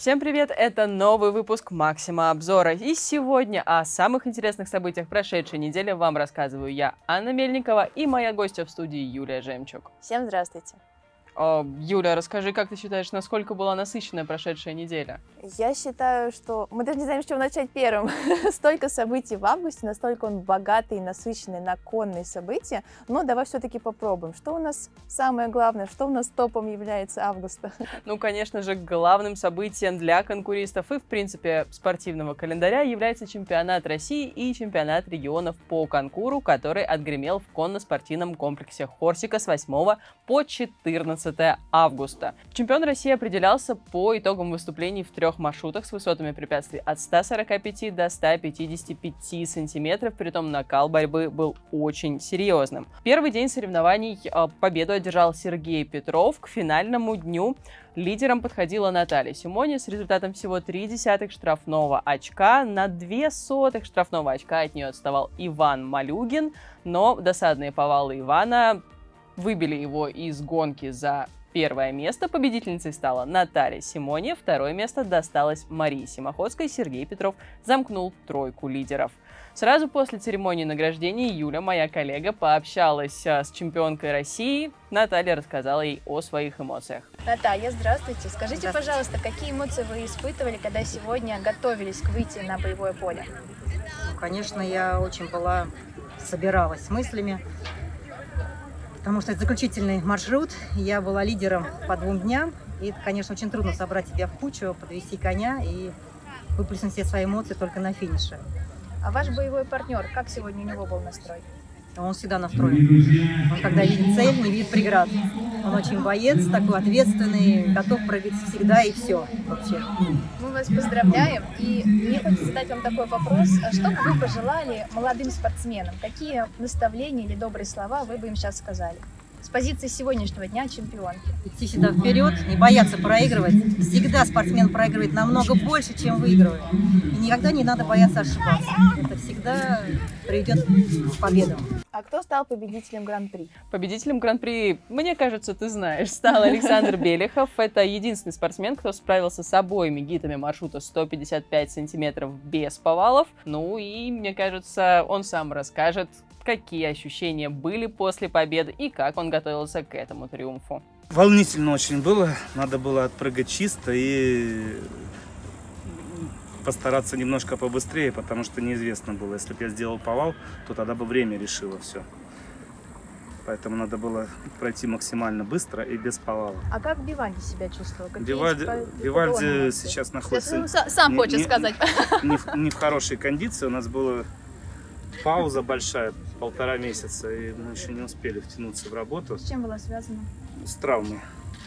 Всем привет! Это новый выпуск Максима Обзора. И сегодня о самых интересных событиях прошедшей недели вам рассказываю я, Анна Мельникова, и моя гостья в студии Юлия Жемчуг. Всем здравствуйте! Юля, расскажи, как ты считаешь, насколько была насыщенная прошедшая неделя? Я считаю, что мы даже не знаем, с чего начать первым. Столько событий в августе, настолько он богатый, насыщенный на конные события. Но давай все-таки попробуем. Что у нас самое главное, что у нас топом является августа? Ну, конечно же, главным событием для конкуристов и, в принципе, спортивного календаря является чемпионат России и чемпионат регионов по конкуру, который отгремел в конно-спортивном комплексе Хорсика с 8 по 14 августа. Чемпион России определялся по итогам выступлений в 3 маршрутах с высотами препятствий от 145 до 155 сантиметров, притом накал борьбы был очень серьезным. Первый день соревнований победу одержал Сергей Петров. К финальному дню лидером подходила Наталья Симони с результатом всего 0,3 штрафного очка. На 0,02 штрафного очка от нее отставал Иван Малюгин, но досадные повалы Ивана выбили его из гонки за первое место. Победительницей стала Наталья Симони. Второе место досталось Марии Симоходской. Сергей Петров замкнул тройку лидеров. Сразу после церемонии награждения Юля, моя коллега, пообщалась с чемпионкой России. Наталья рассказала ей о своих эмоциях. Наталья, здравствуйте. Скажите, пожалуйста, какие эмоции вы испытывали, когда сегодня готовились к выйти на боевое поле? Конечно, я очень собиралась с мыслями, потому что это заключительный маршрут. Я была лидером по 2 дням. И, конечно, очень трудно собрать себя в кучу, подвести коня и выплеснуть все свои эмоции только на финише. А ваш боевой партнер, как сегодня у него был настрой? Он всегда настроен. Он, когда видит цель, не видит преград. Он очень боец, такой ответственный, готов прыгать всегда и все вообще. Мы вас поздравляем. И мне хочется задать вам такой вопрос. Что бы вы пожелали молодым спортсменам? Какие наставления или добрые слова вы бы им сейчас сказали? С позиции сегодняшнего дня чемпионки. Идти всегда вперед, не бояться проигрывать. Всегда спортсмен проигрывает намного больше, чем выигрывает. И никогда не надо бояться ошибаться. Это всегда приведет к победам. А кто стал победителем Гран-при? Победителем Гран-при, мне кажется, ты знаешь, стал Александр Белехов. Это единственный спортсмен, кто справился с обоими гидами маршрута 155 сантиметров без повалов. Ну и, мне кажется, он сам расскажет, какие ощущения были после победы и как он готовился к этому триумфу. Волнительно очень было. Надо было отпрыгать чисто и постараться немножко побыстрее, потому что неизвестно было. Если бы я сделал повал, то тогда бы время решило все. Поэтому надо было пройти максимально быстро и без повала. А как Вивальди себя чувствовал? Вивальди сейчас находится... Сам хочет сказать. Не в хорошей кондиции. У нас была пауза большая, 1,5 месяца, и мы еще не успели втянуться в работу. С чем была связана? С травмой.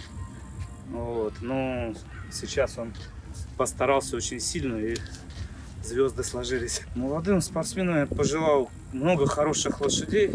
Вот. Но сейчас он постарался очень сильно, и звезды сложились. Молодым спортсменам я пожелал много хороших лошадей,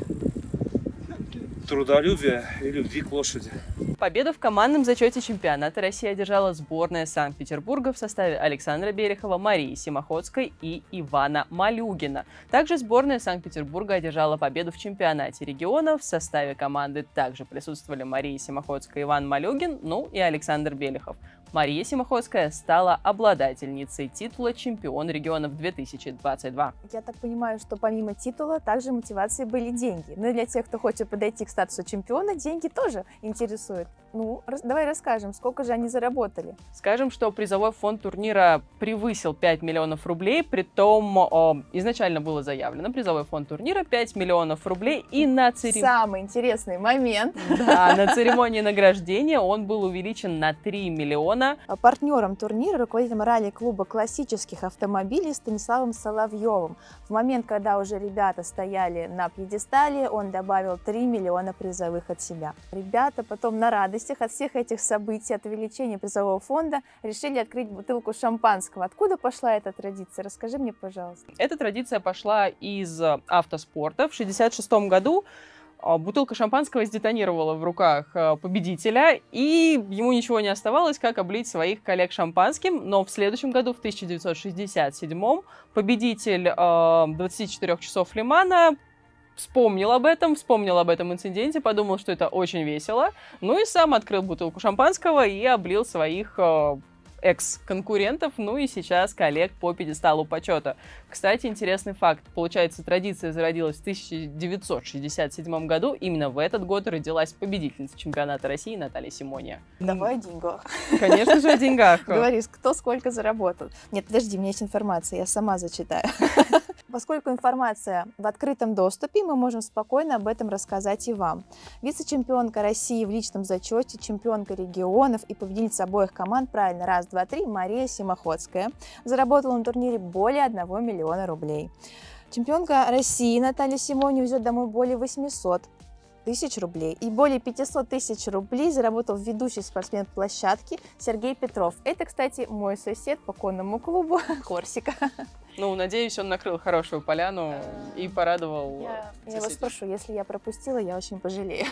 трудолюбия и любви к лошади. Победу в командном зачете чемпионата России одержала сборная Санкт-Петербурга в составе Александра Белехова, Марии Симоходской и Ивана Малюгина. Также сборная Санкт-Петербурга одержала победу в чемпионате регионов. В составе команды также присутствовали Мария Симоходская, Иван Малюгин, ну и Александр Белехов. Мария Симоходская стала обладательницей титула «Чемпион регионов 2022». Я так понимаю, что помимо титула также мотивацией были деньги. Ну и для тех, кто хочет подойти к статусу чемпиона, деньги тоже интересуют. Ну, давай расскажем, сколько же они заработали. Скажем, что призовой фонд турнира превысил 5 миллионов рублей, притом изначально было заявлено призовой фонд турнира 5 миллионов рублей, и на Самый интересный момент. Да, на церемонии награждения он был увеличен на 3 миллиона. Партнером турнира руководителем ралли-клуба классических автомобилей Станиславом Соловьевым. В момент, когда уже ребята стояли на пьедестале, он добавил 3 миллиона призовых от себя. Ребята потом на радостях от всех этих событий, от увеличения призового фонда, решили открыть бутылку шампанского. Откуда пошла эта традиция? Расскажи мне, пожалуйста. Эта традиция пошла из автоспорта. В 1966 году бутылка шампанского сдетонировала в руках победителя, и ему ничего не оставалось, как облить своих коллег шампанским. Но в следующем году, в 1967, победитель 24 часов Лимана вспомнил об этом инциденте, подумал, что это очень весело, ну и сам открыл бутылку шампанского и облил своих экс-конкурентов, ну и сейчас коллег по пьедесталу почета. Кстати, интересный факт. Получается, традиция зародилась в 1967 году. Именно в этот год родилась победительница чемпионата России Наталья Симония. Давай о деньгах. Конечно же, о деньгах. Говори, кто сколько заработал. Нет, подожди, у меня есть информация, я сама зачитаю. Поскольку информация в открытом доступе, мы можем спокойно об этом рассказать и вам. Вице-чемпионка России в личном зачете, чемпионка регионов и победительница обоих команд, правильно, раз, два, три, Мария Симоходская, заработала на турнире более 1 миллиона рублей. Чемпионка России Наталья Симония везет домой более 800 тысяч рублей. И более 500 тысяч рублей заработал ведущий спортсмен площадки Сергей Петров. Это, кстати, мой сосед по конному клубу Корсика. Ну, надеюсь, он накрыл хорошую поляну и порадовал Я соседей. вас спрошу, если я пропустила, я очень пожалею.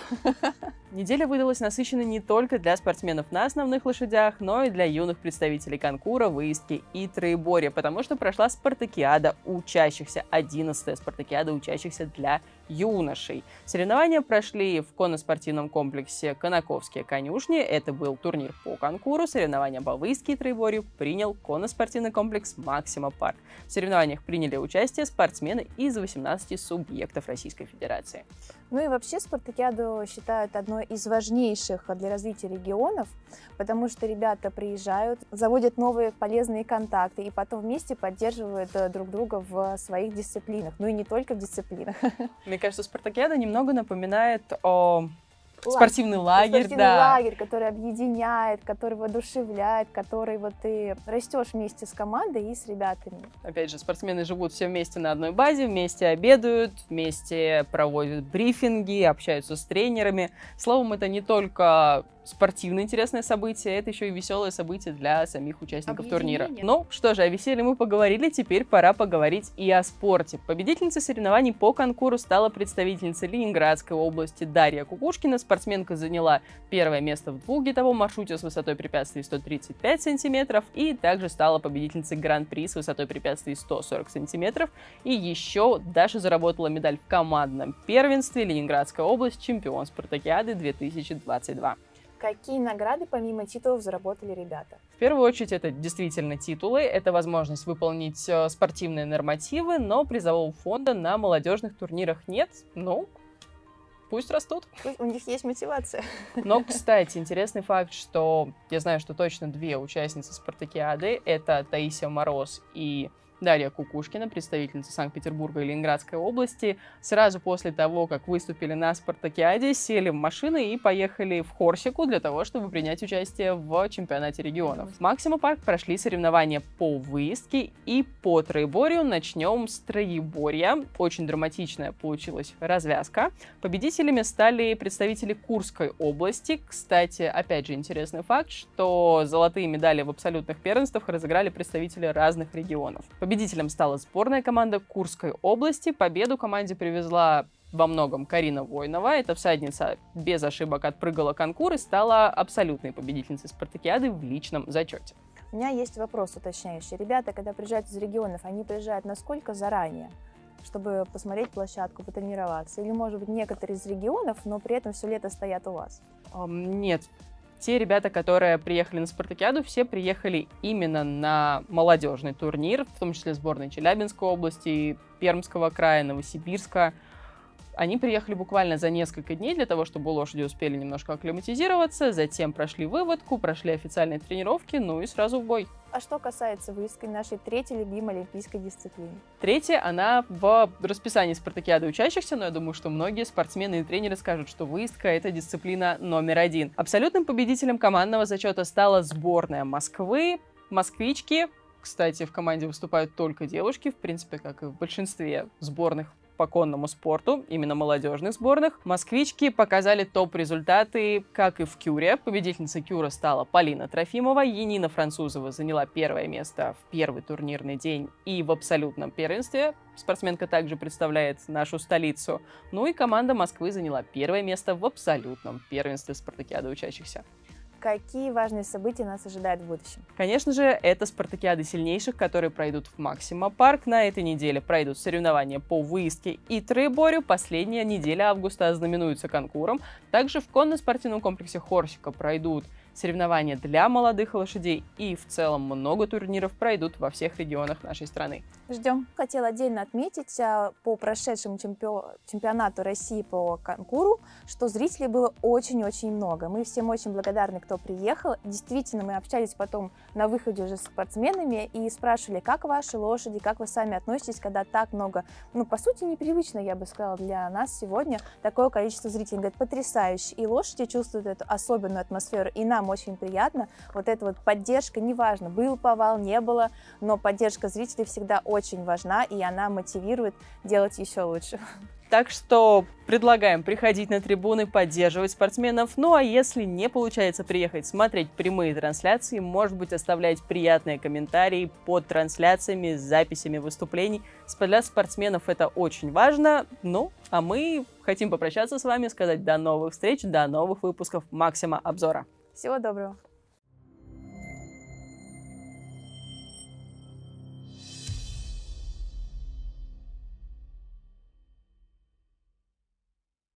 Неделя выдалась насыщенной не только для спортсменов на основных лошадях, но и для юных представителей конкура, выездки и троеборья, потому что прошла спартакиада учащихся, 11-я спартакиада учащихся для юношей. Соревнования прошли в конно-спортивном комплексе «Конаковские конюшни». Это был турнир по конкуру. Соревнования по выездке и троеборью принял конно-спортивный комплекс «Максима Парк». В соревнованиях приняли участие спортсмены из 18 субъектов Российской Федерации. Ну и вообще спартакиаду считают одной из важнейших для развития регионов, потому что ребята приезжают, заводят новые полезные контакты и потом вместе поддерживают друг друга в своих дисциплинах. Ну и не только в дисциплинах. Мне кажется, спартакиада немного напоминает о спортивный лагерь, спортивный да. лагерь, который объединяет, который воодушевляет, который вот ты растешь вместе с командой и с ребятами. Опять же, спортсмены живут все вместе на одной базе, вместе обедают, вместе проводят брифинги, общаются с тренерами. Словом, это не только спортивное интересное событие, это еще и веселое событие для самих участников турнира. Ну что же, о веселье мы поговорили, теперь пора поговорить и о спорте. Победительницей соревнований по конкуру стала представительница Ленинградской области Дарья Кукушкина. Спортсменка заняла первое место в двухгитовом маршруте с высотой препятствий 135 сантиметров и также стала победительницей гран-при с высотой препятствий 140 сантиметров. И еще Даша заработала медаль в командном первенстве Ленинградская область, чемпион спартакиады 2022. Какие награды помимо титулов заработали ребята? В первую очередь это действительно титулы, это возможность выполнить спортивные нормативы, но призового фонда на молодежных турнирах нет. Ну, пусть растут. У них есть мотивация. Но, кстати, интересный факт, что я знаю, что точно 2 участницы спартакиады, это Таисия Мороз и Дарья Кукушкина, представительница Санкт-Петербурга и Ленинградской области, сразу после того, как выступили на спартакиаде, сели в машины и поехали в Корсику для того, чтобы принять участие в чемпионате регионов. В Максима Парк прошли соревнования по выездке и по троеборью. Начнем с троеборья. Очень драматичная получилась развязка. Победителями стали представители Курской области. Кстати, опять же, интересный факт, что золотые медали в абсолютных первенствах разыграли представители разных регионов. Победителем стала сборная команда Курской области. Победу команде привезла во многом Карина Войнова. Эта всадница без ошибок отпрыгала конкур и стала абсолютной победительницей спартакиады в личном зачете. У меня есть вопрос уточняющий. Ребята, когда приезжают из регионов, они приезжают насколько заранее, чтобы посмотреть площадку, потренироваться? Или, может быть, некоторые из регионов, но при этом все лето стоят у вас? Нет. Те ребята, которые приехали на спартакиаду, все приехали именно на молодежный турнир, в том числе сборной Челябинской области, Пермского края, Новосибирска. Они приехали буквально за несколько дней для того, чтобы лошади успели немножко акклиматизироваться, затем прошли выводку, прошли официальные тренировки, ну и сразу в бой. А что касается выездки, нашей третьей любимой олимпийской дисциплины? Третья, она в расписании спартакиады учащихся, но я думаю, что многие спортсмены и тренеры скажут, что выездка – это дисциплина номер 1. Абсолютным победителем командного зачета стала сборная Москвы. Москвички, кстати, в команде выступают только девушки, в принципе, как и в большинстве сборных по конному спорту, именно молодежных сборных. Москвички показали топ-результаты, как и в кюре. Победительницей кюра стала Полина Трофимова. Янина Французова заняла первое место в первый турнирный день и в абсолютном первенстве. Спортсменка также представляет нашу столицу. Ну и команда Москвы заняла первое место в абсолютном первенстве спартакиады учащихся. Какие важные события нас ожидают в будущем? Конечно же, это спартакиады сильнейших, которые пройдут в Максима Парк. На этой неделе пройдут соревнования по выездке и троеборью. Последняя неделя августа ознаменуется конкуром. Также в конно-спортивном комплексе Корсика пройдут Соревнования для молодых лошадей и в целом много турниров пройдут во всех регионах нашей страны. Ждем. Хотела отдельно отметить по прошедшему чемпионату России по конкуру, что зрителей было очень-очень много. Мы всем очень благодарны, кто приехал. Действительно, мы общались потом на выходе уже с спортсменами и спрашивали, как ваши лошади, как вы сами относитесь, когда так много, по сути, непривычно, я бы сказала, для нас сегодня такое количество зрителей. Говорят, потрясающе. И лошади чувствуют эту особенную атмосферу, и нам очень приятно. Вот эта вот поддержка, неважно, был повал, не было, но поддержка зрителей всегда очень важна, и она мотивирует делать еще лучше. Так что предлагаем приходить на трибуны, поддерживать спортсменов. Ну а если не получается приехать смотреть прямые трансляции, может быть, оставлять приятные комментарии под трансляциями с записями выступлений. Для спортсменов это очень важно. Ну, а мы хотим попрощаться с вами, сказать до новых встреч, до новых выпусков Максима Обзора. Всего доброго!